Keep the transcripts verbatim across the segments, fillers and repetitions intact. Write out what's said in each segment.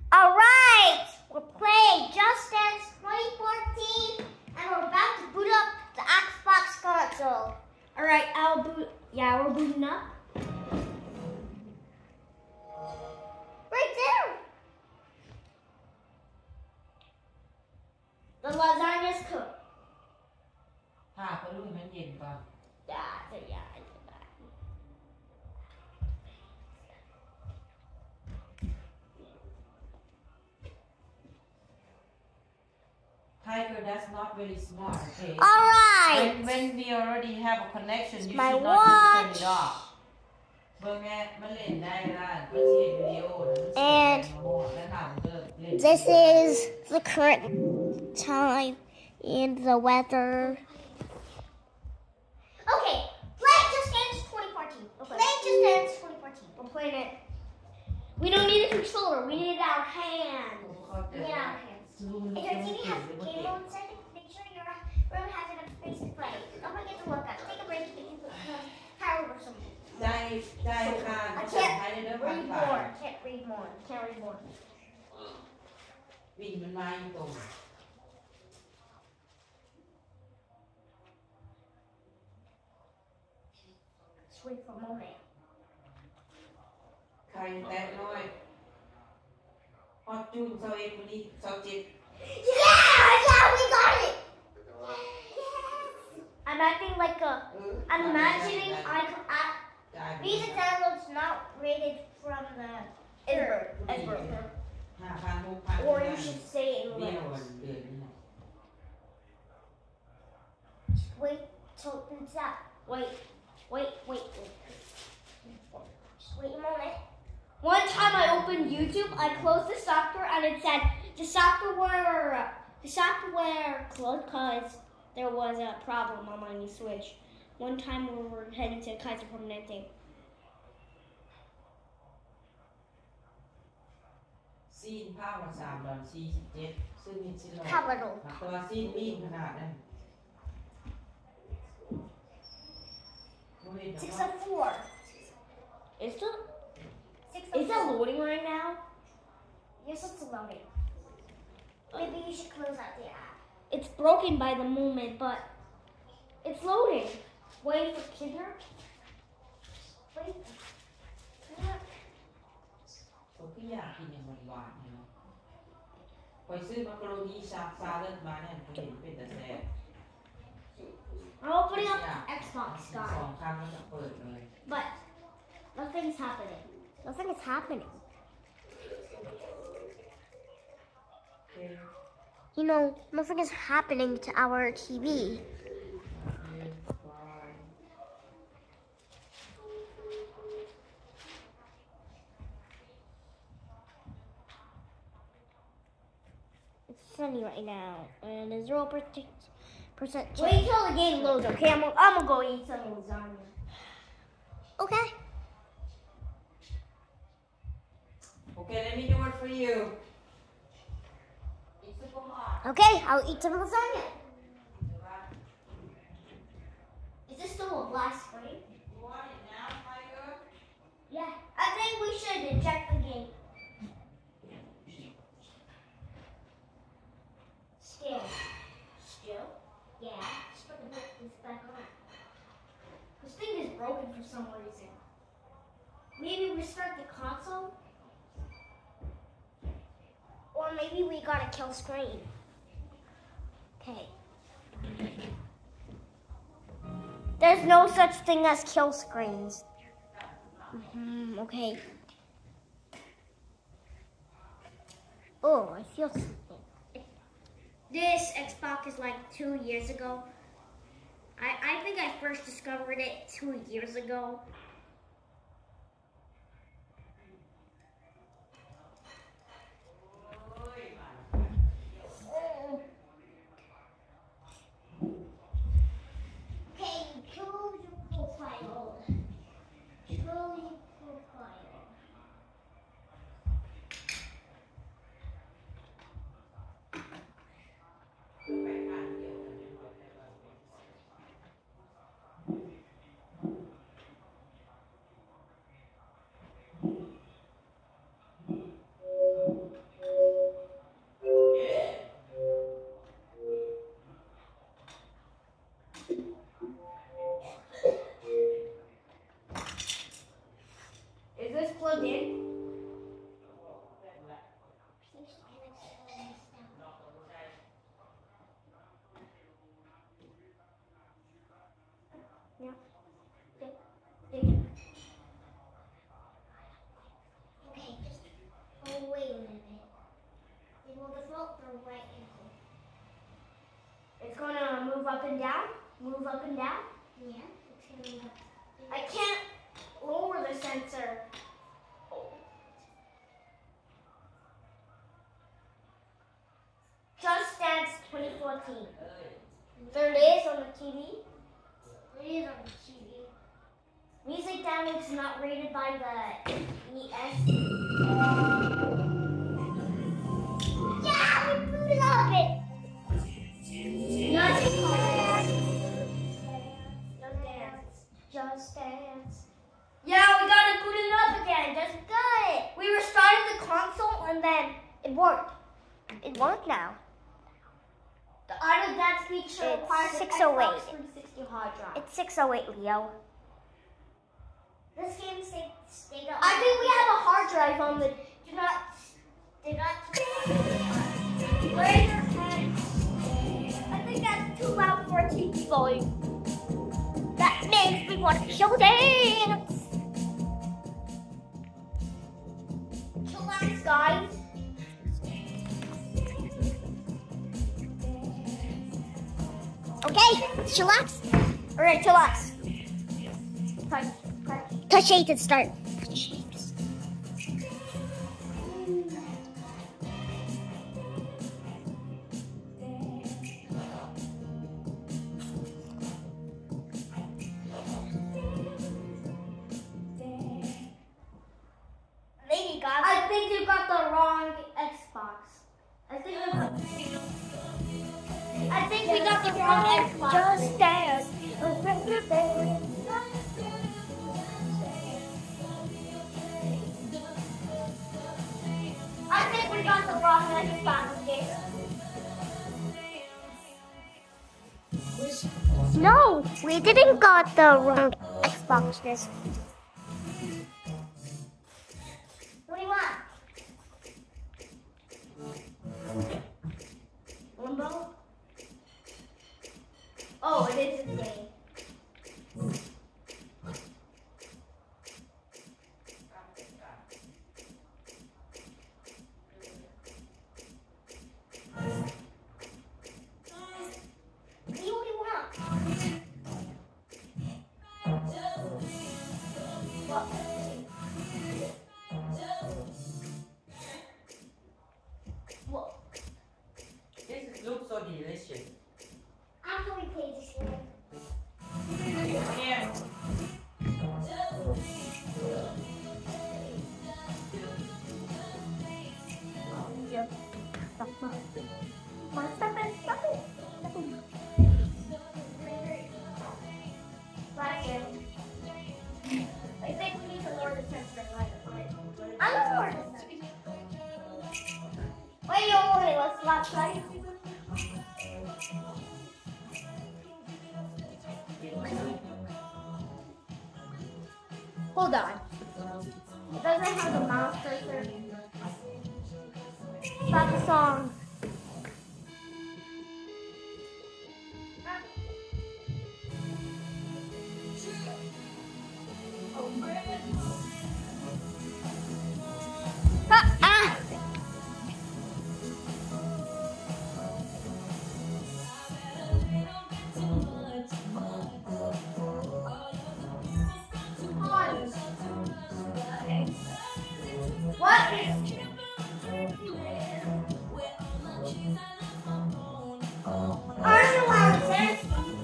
All right, we're playing Just Dance twenty fourteen, and we're about to boot up the Xbox console. All right, I'll boot. Yeah, we're booting up. Right there. The lasagna's cooked. ถ้าเขาดูให้มันเย็นก่อน Yeah, so yeah, I did that. Tiger, that's not very smart, okay? All right. When, when we already have a connection, you My should not just turn watch. it off. เบิ่งแม่มันเล่นได้ล่ะมันสิเห็นวิดีโอนะ And แล้วถามเลิกเล่น this is the current time and the weather. Okay, play Just Dance twenty fourteen. Play Just Dance twenty fourteen. We're playing it. We don't need a controller. We need our hand. We need our hands. If your T V has game mode setting, make sure your room has enough space to play. Don't forget to look up. Take a break if you can power or something. ได้ได้ค่ะ I ภาษาไทยได้ can't เด้อ read ผ่าน more. Can't read more. Can't read more. วิ่งมันมาอยู่ตรง Just wait for a moment. ใครแตะน้อยฮอตจูนเซาเอ็ดวันนี้เซาเจ็ด Yeah! Yeah, we got it! Yes! I'm acting like a... I'm imagining I... I จ่าย Visa downloads not rated from the Edinburgh. Edinburgh. ห้าพันหกพัน Or you should say it in เดียว letters. เดือนนี้นะ Just wait till it boots up. Wait, wait, wait, wait. Just wait a moment. One time I opened YouTube, I closed the software and it said the software the software closed because there was a problem on my new Switch. One time we were heading to Kaiser Permanente. ซีนผ้าวันสามดอนสี่สิบเจ็ดซึ่งมีชิ้นละ Capital. ตัวซีนมีขนาดนั้นบ่เห็นดอก six เนาะ oh four. Is it? Is it loading right now? Yes, it's loading. Maybe you should close out the app. It's broken by the moment, but it's loading. Wait for Kinder. Wait. ผมก็อยากกินอย่างหวานๆเนาะไปซื้อมักกะโรนีชาซาเลิศมาเนี่ยผมเห็นเป็นแต่แซ่บ I'm opening up Xbox, สอ guys. งครั้งแล้วจะเปิดเลย But nothing's happening. Nothing is happening. You know, nothing is happening to our T V. It's sunny right now, and there's zero percent. Wait till the game loads, okay? I'm, I'm gonna go eat some lasagna. Okay. Okay, let me do it for you. It's super hot. Okay, I'll eat some lasagna. Is this still a black screen? You want it now, Tiger? Yeah. I think we should eject the game. Still. Still? Yeah. Just put the this back on. This thing is broken for some reason. Maybe restart the console? Or maybe we got a kill screen. Okay. There's no such thing as kill screens. Mm-hmm, okay. Oh, I feel something. This Xbox is like two years ago. I, I think I first discovered it two years ago. Okay, choose your profile. Choose your profile. It's gonna move up and down. Move up and down. Yeah, it's gonna move up. I can't lower the sensor. Just Dance twenty fourteen. There it is on the T V. It is on the T V. Music downloads not rated by the E S. Yeah, we booted up it. Not Just Dance. Just Dance. Yeah, we got it booted up again. Just got it. We restarted the console and then it worked. It worked now. The auto dance feature It's requires an six oh eight. Xbox three sixty hard drive. It's six oh eight, Leo. This game stayed, stayed up. I think we have a hard drive on the. Do not. Do not. Raise your hand. I think that's too loud for a T V volume. That makes me want to show dance. Chillax, guys. Okay, chillax. All right, chillax. Touch eight and start. Maybe got. I think you got the wrong Xbox. I think. You, I think we got the wrong Xbox. Just dance. I think we got the wrong Xbox. No, we didn't got the wrong Xbox disc. What do you want? Limbo? Oh, it is his name. What do you want? What? What? This looks so delicious. After we play this game. Yeah. Stop it, stop it. Last year. I think we need to lower the sensor right. I'm gonna lower this. Wait, you only let's last night. Hold on. It doesn't have the mouse cursor. Stop the song. Ah, ah. What? Aren't you allowed to dance?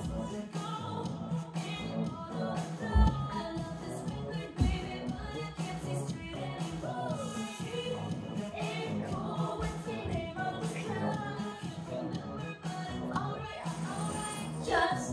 Just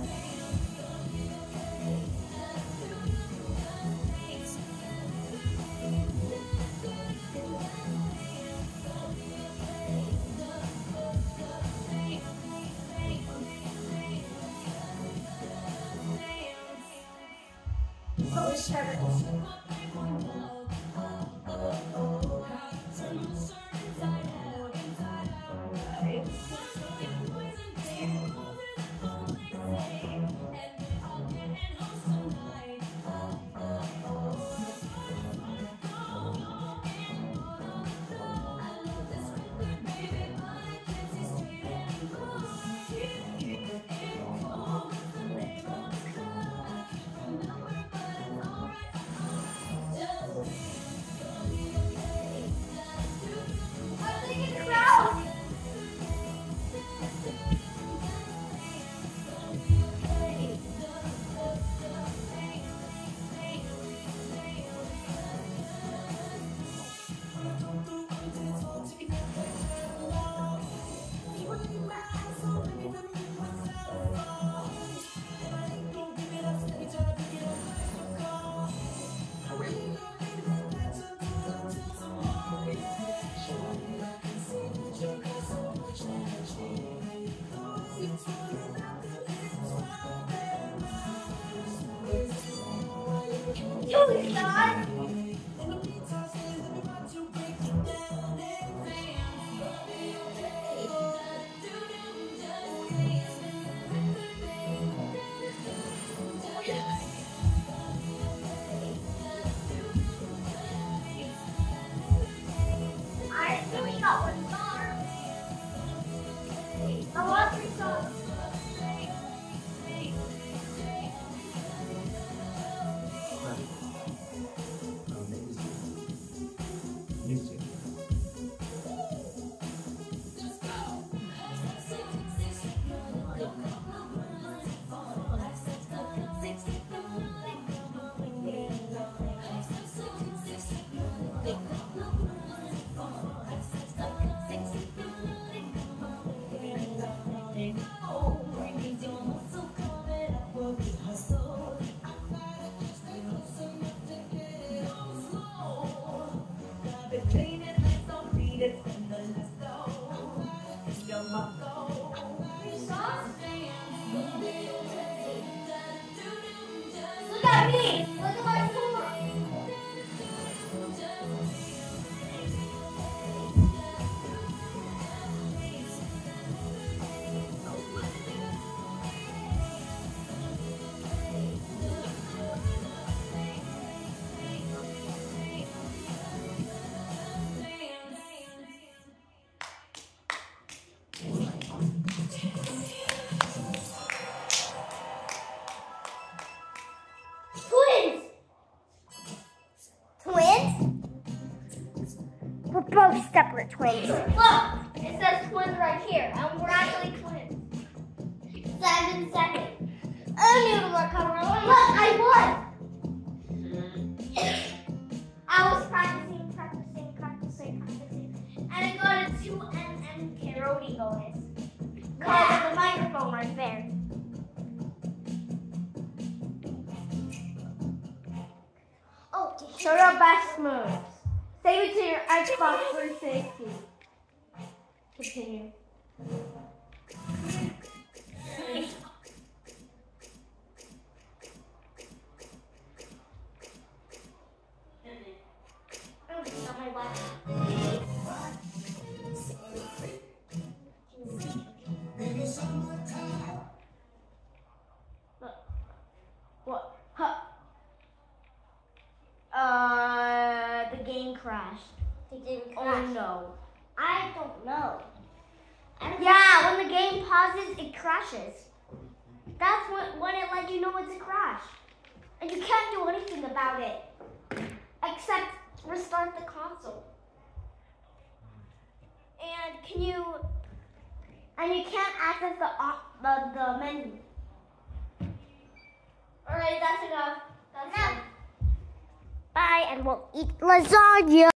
you, son. I really got one star. I want three stars. Music. Look at me. Look at my score. Twins. Twins? We're both separate twins. Look, it says twins right here, and we're actually twins. Seven seconds. I knew to recover. Look, I won. I was practicing, practicing, practicing, practicing, and I got a two M M Karate bonus. Cause of the microphone right there. Oh, Show your best moves. Save it to your Xbox for safety. Continue. oh, not my wife. What? Huh. Uh, the game crashed. It didn't Oh crash. no. I don't know. I don't Yeah, when the game pauses, it crashes. That's when, when it lets you know it's a crash. And you can't do anything about it. Except restart the console. And can you, and you can't access the, op- the, the menu. Alright, that's enough. That's enough. Bye, and we'll eat lasagna.